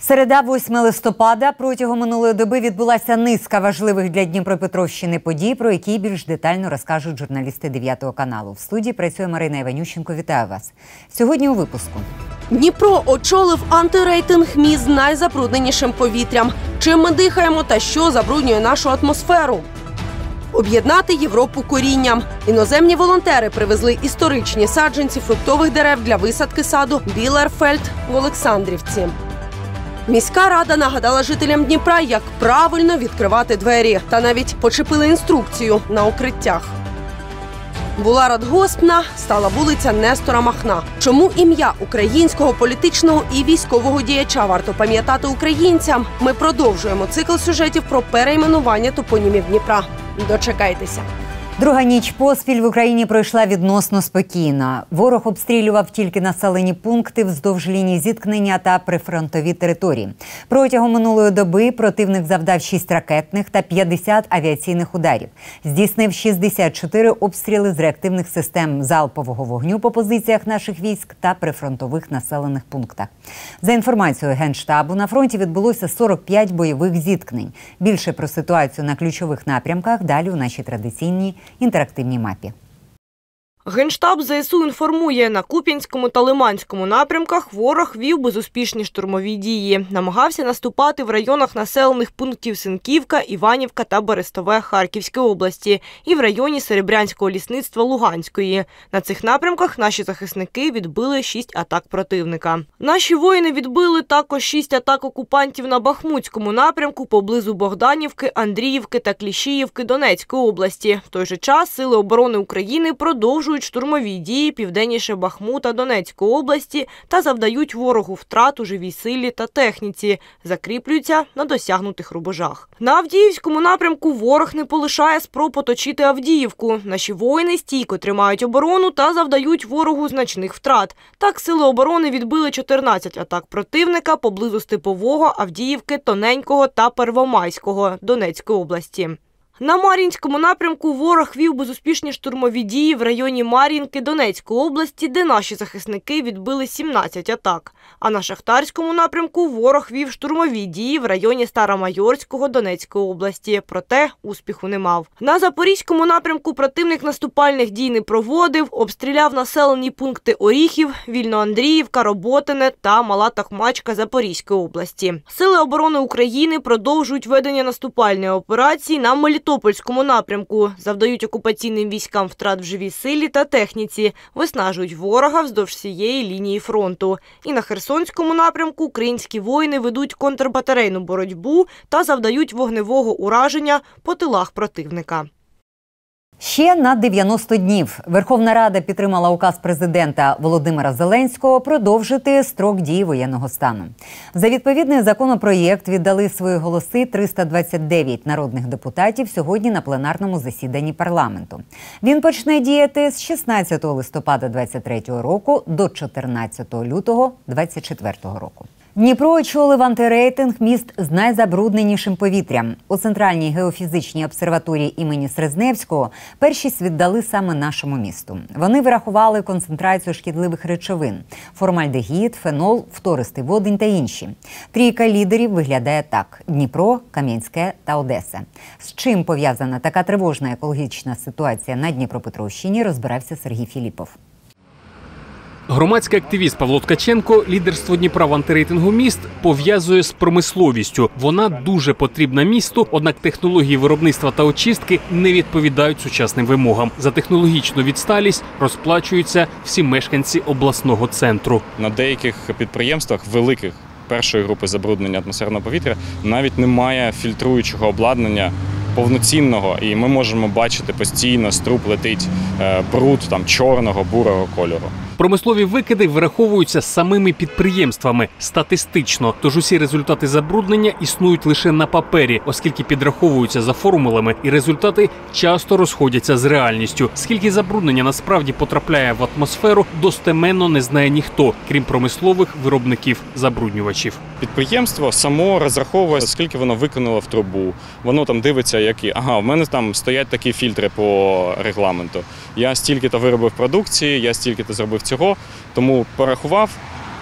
Середа, 8 листопада. Протягом минулої доби відбулася низка важливих для Дніпропетровщини подій, про які більш детально розкажуть журналісти 9 каналу. В студії працює Марина Іванющенко. Вітаю вас. Сьогодні у випуску. Дніпро очолив антирейтинг міст з найзабрудненішим повітрям. Чим ми дихаємо та що забруднює нашу атмосферу? Об'єднати Європу корінням. Іноземні волонтери привезли історичні саджанці фруктових дерев для висадки саду Білерфельд в Олександрівці. Міська рада нагадала жителям Дніпра, як правильно відкривати двері. Та навіть почепили інструкцію на укриттях. Була радгоспна, стала вулиця Нестора Махна. Чому ім'я українського політичного і військового діяча варто пам'ятати українцям? Ми продовжуємо цикл сюжетів про перейменування топонімів Дніпра. Дочекайтеся. Друга ніч поспіль в Україні пройшла відносно спокійно. Ворог обстрілював тільки населені пункти вздовж лінії зіткнення та прифронтові території. Протягом минулої доби противник завдав 6 ракетних та 50 авіаційних ударів. Здійснив 64 обстріли з реактивних систем залпового вогню по позиціях наших військ та прифронтових населених пунктах. За інформацією Генштабу, на фронті відбулося 45 бойових зіткнень. Більше про ситуацію на ключових напрямках далі у нашій традиційній інтерактивній мапі. Генштаб ЗСУ інформує, на Куп'янському та Лиманському напрямках ворог вів безуспішні штурмові дії. Намагався наступати в районах населених пунктів Синківка, Іванівка та Берестове Харківської області і в районі Серебрянського лісництва Луганської. На цих напрямках наші захисники відбили 6 атак противника. Наші воїни відбили також 6 атак окупантів на Бахмутському напрямку поблизу Богданівки, Андріївки та Кліщіївки Донецької області. В той же час Сили оборони України продовжують штурмові дії південніше Бахмута Донецької області та завдають ворогу втрат у живій силі та техніці, закріплюються на досягнутих рубежах. На Авдіївському напрямку ворог не полишає спроб оточити Авдіївку. Наші воїни стійко тримають оборону та завдають ворогу значних втрат. Так, Сили оборони відбили 14 атак противника поблизу Степового, Авдіївки, Тоненького та Первомайського Донецької області. На Мар'їнському напрямку ворог вів безуспішні штурмові дії в районі Мар'їнки Донецької області, де наші захисники відбили 17 атак. А на Шахтарському напрямку ворог вів штурмові дії в районі Старомайорського Донецької області, проте успіху не мав. На Запорізькому напрямку противник наступальних дій не проводив, обстріляв населені пункти Оріхів, Вільноандріївка, Роботине та Мала Токмачка Запорізької області. Сили оборони України продовжують ведення наступальної операції на Мелітопольському напрямку, завдають окупаційним військам втрат в живій силі та техніці, виснажують ворога вздовж всієї лінії фронту. І на Херсонському напрямку українські воїни ведуть контрбатарейну боротьбу та завдають вогневого ураження по тилах противника. Ще на 90 днів Верховна Рада підтримала указ президента Володимира Зеленського продовжити строк дії воєнного стану. За відповідний законопроєкт віддали свої голоси 329 народних депутатів сьогодні на пленарному засіданні парламенту. Він почне діяти з 16 листопада 2023 року до 14 лютого 2024 року. Дніпро очолив антирейтинг міст з найзабрудненішим повітрям. У Центральній геофізичній обсерваторії імені Срезневського першість віддали саме нашому місту. Вони вирахували концентрацію шкідливих речовин – формальдегід, фенол, фтористий водень та інші. Трійка лідерів виглядає так – Дніпро, Кам'янське та Одеса. З чим пов'язана така тривожна екологічна ситуація на Дніпропетровщині, розбирався Сергій Філіпов. Громадський активіст Павло Ткаченко лідерство Дніпра в антирейтингу міст пов'язує з промисловістю. Вона дуже потрібна місту, однак технології виробництва та очистки не відповідають сучасним вимогам. За технологічну відсталість розплачуються всі мешканці обласного центру. На деяких підприємствах великих першої групи забруднення атмосферного повітря навіть немає фільтруючого обладнання повноцінного, і ми можемо бачити постійно, струп летить бруд чорного, бурого кольору. Промислові викиди вираховуються самими підприємствами статистично, тож усі результати забруднення існують лише на папері, оскільки підраховуються за формулами, і результати часто розходяться з реальністю. Скільки забруднення насправді потрапляє в атмосферу, достеменно не знає ніхто, крім промислових виробників-забруднювачів. Підприємство само розраховує, скільки воно викинуло в трубу. Воно там дивиться, які, в мене там стоять такі фільтри по регламенту. Я стільки-то виробив продукції, я стільки-то зробив цього, тому порахував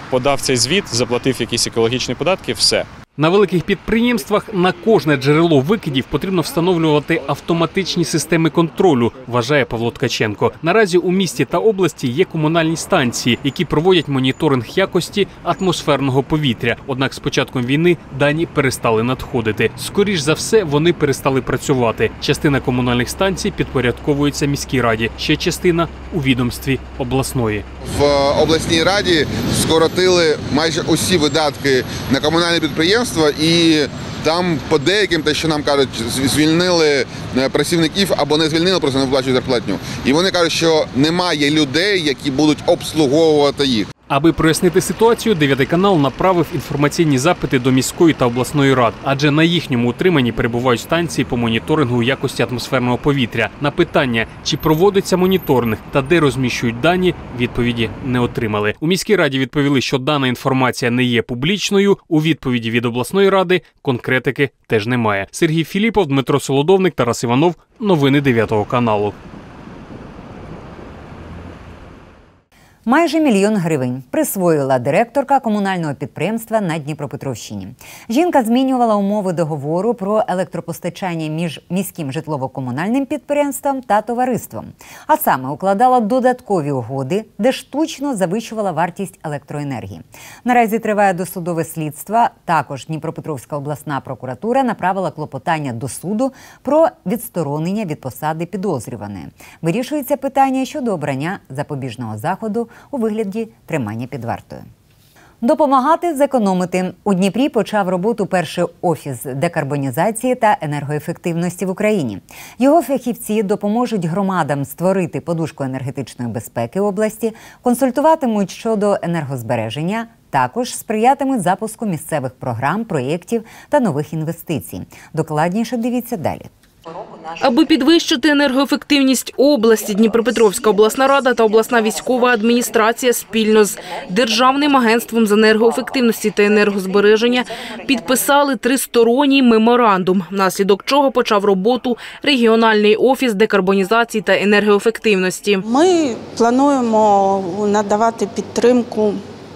подав цей звіт, заплатив якісь екологічні податки, все. На великих підприємствах на кожне джерело викидів потрібно встановлювати автоматичні системи контролю, вважає Павло Ткаченко. Наразі у місті та області є комунальні станції, які проводять моніторинг якості атмосферного повітря. Однак з початком війни дані перестали надходити. Скоріш за все, вони перестали працювати. Частина комунальних станцій підпорядковується міській раді, ще частина – у відомстві обласної. В обласній раді скоротили майже усі видатки на комунальне підприємство, і там по деяким, те, що нам кажуть, звільнили працівників або не звільнили, просто не виплачують зарплатню. І вони кажуть, що немає людей, які будуть обслуговувати їх. Аби прояснити ситуацію, 9 канал направив інформаційні запити до міської та обласної рад, адже на їхньому утриманні перебувають станції по моніторингу якості атмосферного повітря. На питання, чи проводиться моніторинг та де розміщують дані, відповіді не отримали. У міській раді відповіли, що дана інформація не є публічною. У відповіді від обласної ради конкретики теж немає. Сергій Філіпов, Дмитро Солодовник, Тарас Іванов. Новини 9 каналу. Майже 1 мільйон гривень присвоїла директорка комунального підприємства на Дніпропетровщині. Жінка змінювала умови договору про електропостачання між міським житлово-комунальним підприємством та товариством. А саме укладала додаткові угоди, де штучно завищувала вартість електроенергії. Наразі триває досудове слідство. Також Дніпропетровська обласна прокуратура направила клопотання до суду про відсторонення від посади підозрюваної. Вирішується питання щодо обрання запобіжного заходу у вигляді тримання під вартою. Допомагати зекономити. У Дніпрі почав роботу перший офіс декарбонізації та енергоефективності в Україні. Його фахівці допоможуть громадам створити подушку енергетичної безпеки області, консультуватимуть щодо енергозбереження, також сприятимуть запуску місцевих програм, проєктів та нових інвестицій. Докладніше дивіться далі. Аби підвищити енергоефективність області, Дніпропетровська обласна рада та обласна військова адміністрація спільно з Державним агентством з енергоефективності та енергозбереження підписали тристоронній меморандум, внаслідок чого почав роботу регіональний офіс декарбонізації та енергоефективності. Ми плануємо надавати підтримку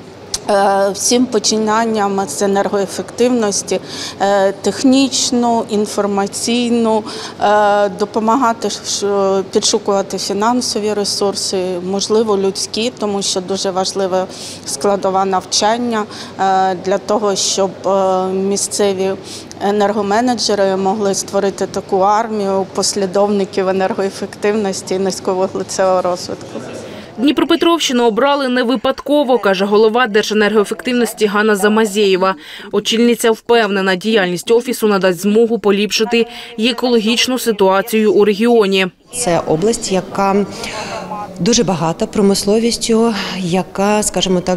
всім починанням з енергоефективності, технічну, інформаційну, допомагати підшукувати фінансові ресурси, можливо, людські, тому що дуже важлива складова навчання для того, щоб місцеві енергоменеджери могли створити таку армію послідовників енергоефективності і низьковуглецевого розвитку. Дніпропетровщину обрали не випадково, каже голова Держенергоефективності Ганна Замазєєва. Очільниця впевнена, діяльність офісу надасть змогу поліпшити і екологічну ситуацію у регіоні. Це область, яка дуже багата промисловістю, яка, скажімо так,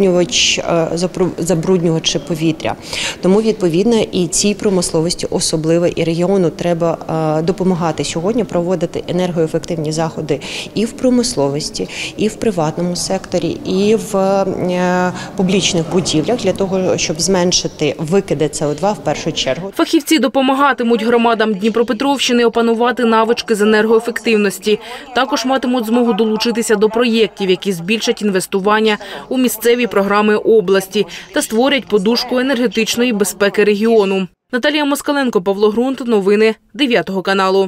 забруднювач повітря. Тому, відповідно, і цій промисловості, особливо і регіону, треба допомагати сьогодні проводити енергоефективні заходи і в промисловості, і в приватному секторі, і в публічних будівлях, для того, щоб зменшити викиди СО2 в першу чергу. Фахівці допомагатимуть громадам Дніпропетровщини опанувати навички з енергоефективності. Також матимуть змогу долучитися до проєктів, які збільшать інвестування у місцеві програми області та створять подушку енергетичної безпеки регіону. Наталія Москаленко, Павло Грунт. Новини 9 каналу.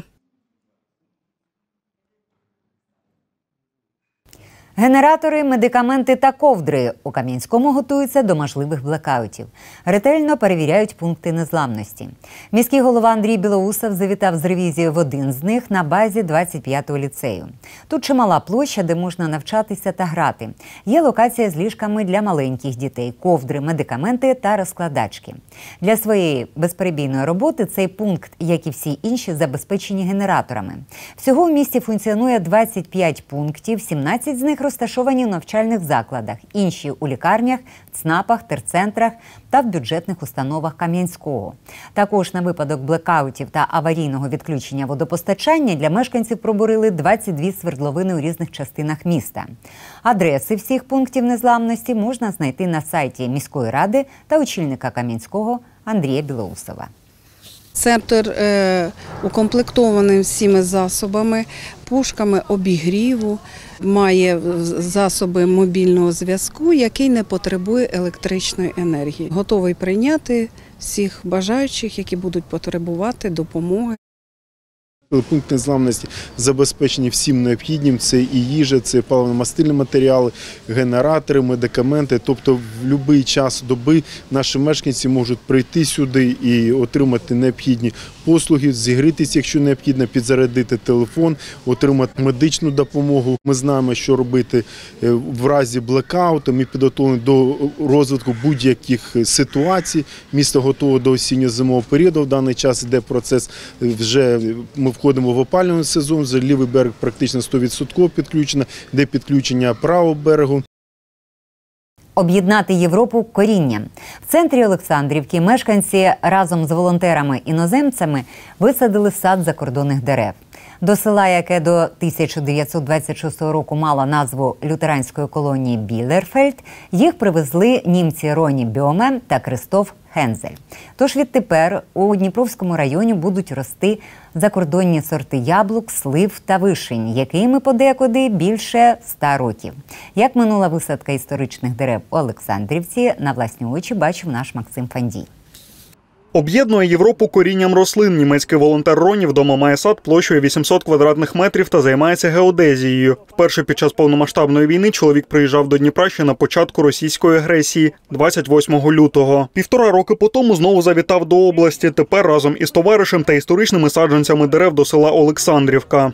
Генератори, медикаменти та ковдри у Кам'янському готуються до можливих блекаутів. Ретельно перевіряють пункти незламності. Міський голова Андрій Білоусов завітав з ревізією в один з них на базі 25-го ліцею. Тут чимала площа, де можна навчатися та грати. Є локація з ліжками для маленьких дітей, ковдри, медикаменти та розкладачки. Для своєї безперебійної роботи цей пункт, як і всі інші, забезпечені генераторами. Всього в місті функціонує 25 пунктів, 17 з них розташовані в навчальних закладах, інші у лікарнях, ЦНАПах, терцентрах та в бюджетних установах Кам'янського. Також на випадок блекаутів та аварійного відключення водопостачання для мешканців пробурили 22 свердловини у різних частинах міста. Адреси всіх пунктів незламності можна знайти на сайті міської ради та очільника Кам'янського Андрія Білоусова. Центр укомплектований всіми засобами, пушками обігріву, має засоби мобільного зв'язку, який не потребує електричної енергії. Готовий прийняти всіх бажаючих, які будуть потребувати допомоги. Пункт незламності забезпечені всім необхідним. Це і їжа, це паливно-мастильні матеріали, генератори, медикаменти. Тобто в будь-який час доби наші мешканці можуть прийти сюди і отримати необхідні послуги, зігрітися, якщо необхідно, підзарядити телефон, отримати медичну допомогу. Ми знаємо, що робити в разі блекауту. Ми підготовлені до розвитку будь-яких ситуацій. Місто готове до осінньо-зимового періоду. В даний час йде процес, вже ми входимо в опалювальний сезон, вже лівий берег практично 100% підключено, де підключення правого берегу. Об'єднати Європу корінням. В центрі Олександрівки мешканці разом з волонтерами-іноземцями висадили сад закордонних дерев. До села, яке до 1926 року мало назву лютеранської колонії Білерфельд, їх привезли німці Роні Бьоме та Кристоф Хензель. Тож відтепер у Дніпровському районі будуть рости закордонні сорти яблук, слив та вишень, якими подекуди більше 100 років. Як минула висадка історичних дерев у Олександрівці, на власні очі бачив наш Максим Фандій. Об'єднує Європу корінням рослин. Німецький волонтер Роні вдома має сад площею 800 квадратних метрів та займається геодезією. Вперше під час повномасштабної війни чоловік приїжджав до Дніпра ще на початку російської агресії, 28 лютого. 1,5 роки по тому знову завітав до області. Тепер разом із товаришем та історичними саджанцями дерев до села Олександрівка.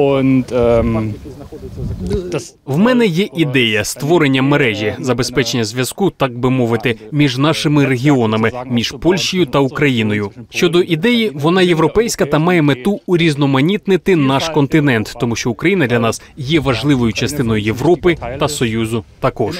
В мене є ідея створення мережі, забезпечення зв'язку, так би мовити, між нашими регіонами, між Польщею та Україною. Щодо ідеї, вона європейська та має мету урізноманітнити наш континент, тому що Україна для нас є важливою частиною Європи та Союзу також.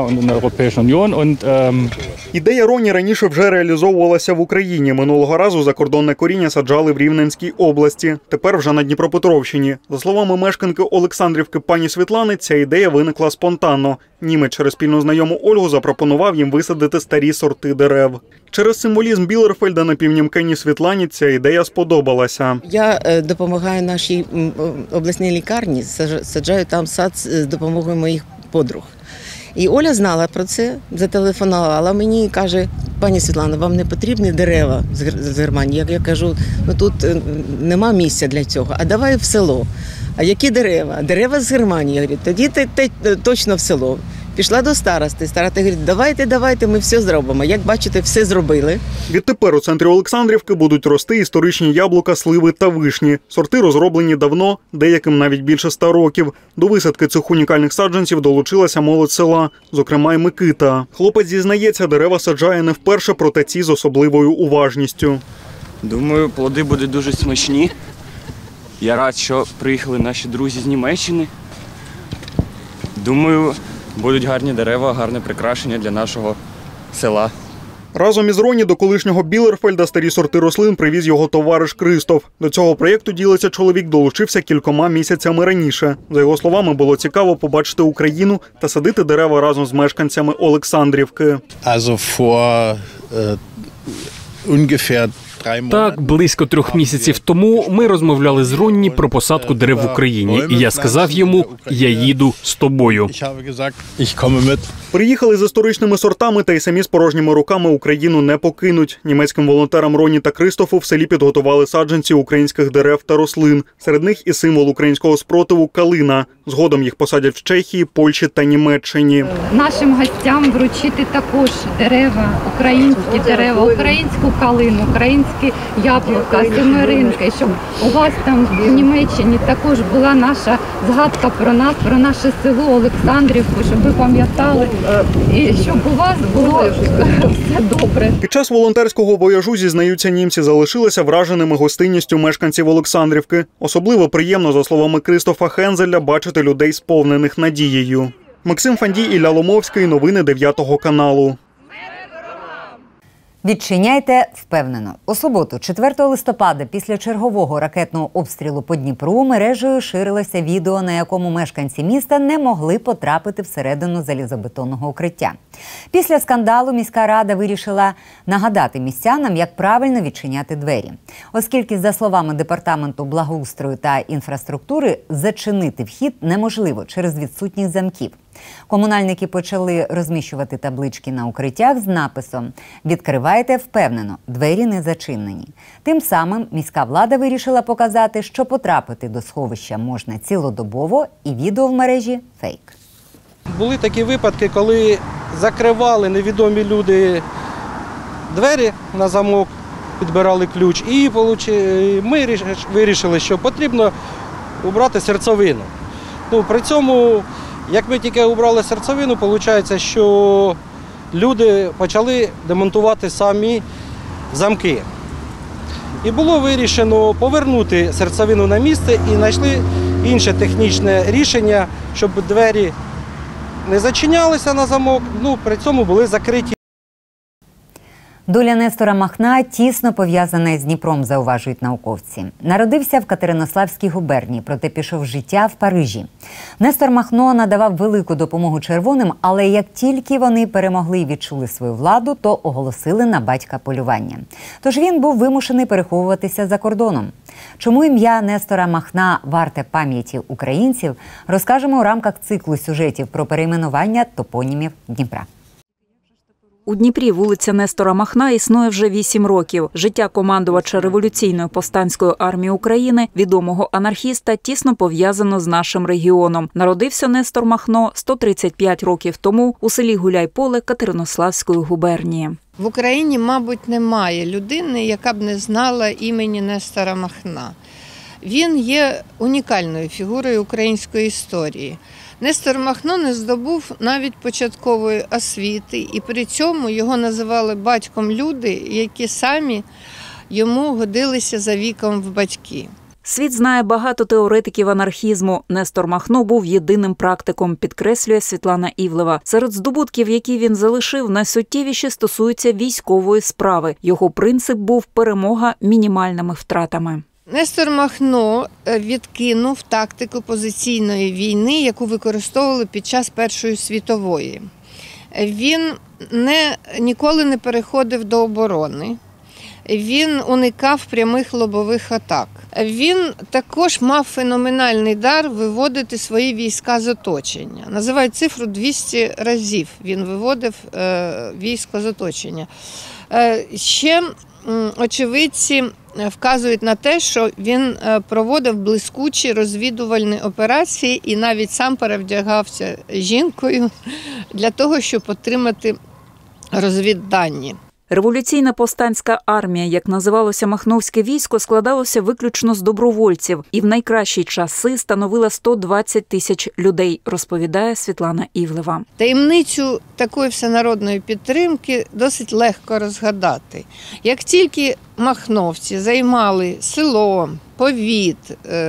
Ідея Роні раніше вже реалізовувалася в Україні. Минулого разу закордонне коріння саджали в Рівненській області. Тепер вже на Дніпропетровщині. За словами мешканки Олександрівки пані Світлани, ця ідея виникла спонтанно. Німець через спільну знайому Ольгу запропонував їм висадити старі сорти дерев. Через символізм Білерфельда на півнімкині Світлані ця ідея сподобалася. Я допомагаю нашій обласній лікарні, саджаю там сад з допомогою моїх подруг. І Оля знала про це, зателефонувала мені і каже: пані Світлана, вам не потрібні дерева з Германії? Я кажу, ну тут нема місця для цього, а давай в село. А які дерева? Дерева з Германії. Я говорю, тоді ти точно в село. Пішла до старости. Староста говорить, давайте, ми все зробимо. Як бачите, все зробили. Відтепер у центрі Олександрівки будуть рости історичні яблука, сливи та вишні. Сорти розроблені давно, деяким навіть більше 100 років. До висадки цих унікальних саджанців долучилася молодь села, зокрема й Микита. Хлопець зізнається, дерева саджає не вперше, проте ці з особливою уважністю. Думаю, плоди будуть дуже смачні. Я рад, що приїхали наші друзі з Німеччини. Думаю, будуть гарні дерева, гарне прикрашення для нашого села. Разом із Роні до колишнього Білерфельда старі сорти рослин привіз його товариш Кристоф. До цього проєкту, ділиться чоловік, долучився кількома місяцями раніше. За його словами, було цікаво побачити Україну та садити дерева разом з мешканцями Олександрівки. Так, близько 3 місяців тому ми розмовляли з Ронні про посадку дерев в Україні. І я сказав йому, я їду з тобою. Приїхали з історичними сортами та й самі з порожніми руками Україну не покинуть. Німецьким волонтерам Роні та Кристофу в селі підготували саджанці українських дерев та рослин. Серед них і символ українського спротиву – калина. Згодом їх посадять в Чехії, Польщі та Німеччині. Нашим гостям вручити також дерева, українські дерева, українську калину, українські яблука, семеринки, щоб у вас там в Німеччині також була наша згадка про нас, про наше село Олександрівку, щоб ви пам'ятали, і щоб у вас було все добре. Під час волонтерського вояжу, зізнаються німці, залишилися враженими гостинністю мешканців Олександрівки. Особливо приємно, за словами Кристофа Хензеля, бачити людей, сповнених надією. Максим Фандій, Ілля Ломовський. Новини 9 каналу. Відчиняйте впевнено. У суботу, 4 листопада, після чергового ракетного обстрілу по Дніпру, мережею ширилося відео, на якому мешканці міста не могли потрапити всередину залізобетонного укриття. Після скандалу міська рада вирішила нагадати містянам, як правильно відчиняти двері. Оскільки, за словами Департаменту благоустрою та інфраструктури, зачинити вхід неможливо через відсутність замків. Комунальники почали розміщувати таблички на укриттях з написом «Відкривайте впевнено, двері не зачинені». Тим самим міська влада вирішила показати, що потрапити до сховища можна цілодобово, і відео в мережі – фейк. Були такі випадки, коли закривали невідомі люди двері на замок, підбирали ключ, і ми вирішили, що потрібно убрати серцевину. При цьому, як ми тільки убрали серцевину, виходить, що люди почали демонтувати самі замки. І було вирішено повернути серцевину на місце і знайшли інше технічне рішення, щоб двері не зачинялися на замок, при цьому були закриті. Доля Нестора Махна тісно пов'язана з Дніпром, зауважують науковці. Народився в Катеринославській губернії, проте пішов з життя в Парижі. Нестор Махно надавав велику допомогу червоним, але як тільки вони перемогли і відчули свою владу, то оголосили на батька полювання. Тож він був вимушений переховуватися за кордоном. Чому ім'я Нестора Махна варте пам'яті українців, розкажемо у рамках циклу сюжетів про перейменування топонімів Дніпра. У Дніпрі вулиця Нестора Махна існує вже 8 років. Життя командувача Революційної повстанської армії України, відомого анархіста, тісно пов'язано з нашим регіоном. Народився Нестор Махно 135 років тому у селі Гуляйполе Катеринославської губернії. В Україні, мабуть, немає людини, яка б не знала імені Нестора Махна. Він є унікальною фігурою української історії. Нестор Махно не здобув навіть початкової освіти, і при цьому його називали батьком люди, які самі йому годилися за віком в батьки. Світ знає багато теоретиків анархізму. Нестор Махно був єдиним практиком, підкреслює Світлана Івлева. Серед здобутків, які він залишив, найсуттєвіші стосуються військової справи. Його принцип був перемога мінімальними втратами. Нестор Махно відкинув тактику позиційної війни, яку використовували під час Першої світової. Він ніколи не переходив до оборони. Він уникав прямих лобових атак. Він також мав феноменальний дар виводити свої війська з оточення. Називають цифру 200 разів він виводив військо з оточення. Ще очевидці вказують на те, що він проводив блискучі розвідувальні операції і навіть сам перевдягався жінкою для того, щоб отримати розвіддані. Революційна повстанська армія, як називалося махновське військо, складалося виключно з добровольців і в найкращі часи становила 120 тисяч людей, розповідає Світлана Івлева. Таємницю такої всенародної підтримки досить легко розгадати. Як тільки махновці займали село, повіт,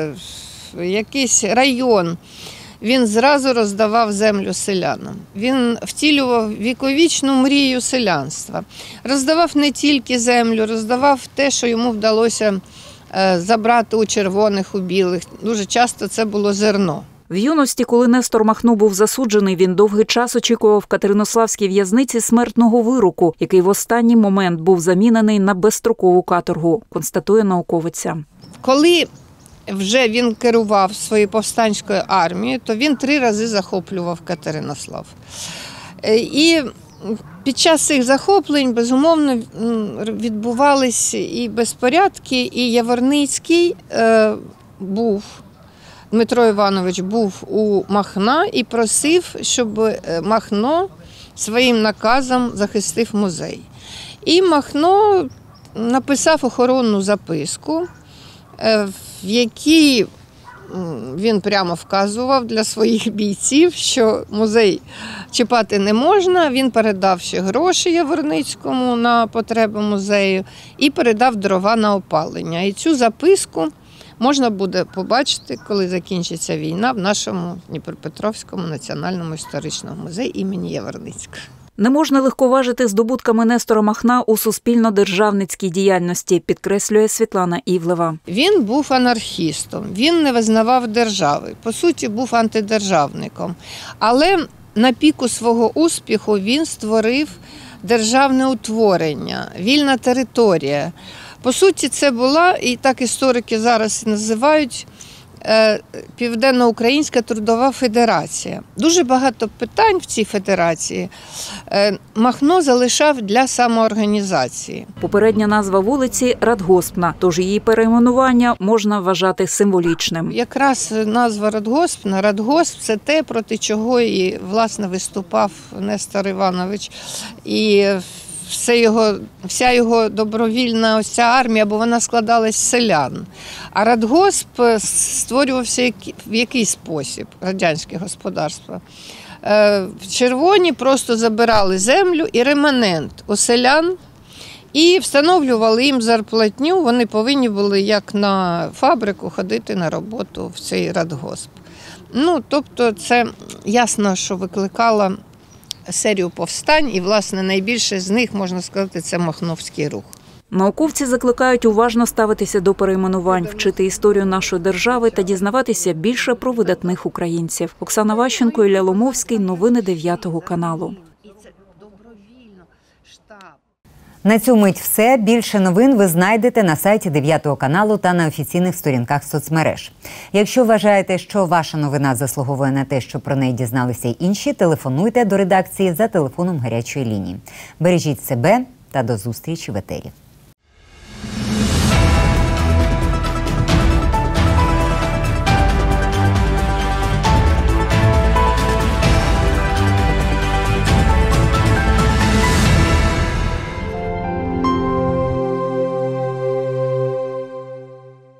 якийсь район, він зразу роздавав землю селянам. Він втілював віковічну мрію селянства. Роздавав не тільки землю, роздавав те, що йому вдалося забрати у червоних, у білих. Дуже часто це було зерно. В юності, коли Нестор Махно був засуджений, він довгий час очікував в Катеринославській в'язниці смертного вироку, який в останній момент був замінений на безстрокову каторгу, констатує науковиця. Коли вже він керував своєю повстанською армією, то він 3 рази захоплював Катеринослав. І під час цих захоплень, безумовно, відбувалися і безпорядки, і Яворницький Дмитро Іванович був у Махна і просив, щоб Махно своїм наказом захистив музей. І Махно написав охоронну записку, в якій він прямо вказував для своїх бійців, що музей чіпати не можна. Він передав ще гроші Яворницькому на потреби музею і передав дрова на опалення. І цю записку можна буде побачити, коли закінчиться війна, в нашому Дніпропетровському національному історичному музеї імені Яворницького. Не можна легковажити здобутками Нестора Махна у суспільно-державницькій діяльності, підкреслює Світлана Івлева. Він був анархістом, він не визнавав держави, по суті, був антидержавником. Але на піку свого успіху він створив державне утворення, вільна територія. По суті, це була, і так історики зараз називають, Південно-Українська трудова федерація. Дуже багато питань в цій федерації Махно залишав для самоорганізації. Попередня назва вулиці – Радгоспна, тож її перейменування можна вважати символічним. Якраз назва Радгоспна, Радгосп – це те, проти чого і, власне, виступав Нестор Іванович. І вся його добровільна ось ця армія, бо вона складалась з селян. А Радгосп створювався в який спосіб, радянське господарство. Червоні просто забирали землю і реманент у селян і встановлювали їм зарплатню. Вони повинні були, як на фабрику, ходити на роботу в цей Радгосп. Тобто це ясно, що викликало серію повстань, і, власне, найбільше з них, можна сказати, це Махновський рух. Науковці закликають уважно ставитися до перейменувань, вчити історію нашої держави та дізнаватися більше про видатних українців. Оксана Ващенко, Ілля Ломовський. Новини 9 каналу. На цю мить все. Більше новин ви знайдете на сайті 9 каналу та на офіційних сторінках соцмереж. Якщо вважаєте, що ваша новина заслуговує на те, що про неї дізналися й інші, телефонуйте до редакції за телефоном гарячої лінії. Бережіть себе та до зустрічі в етері.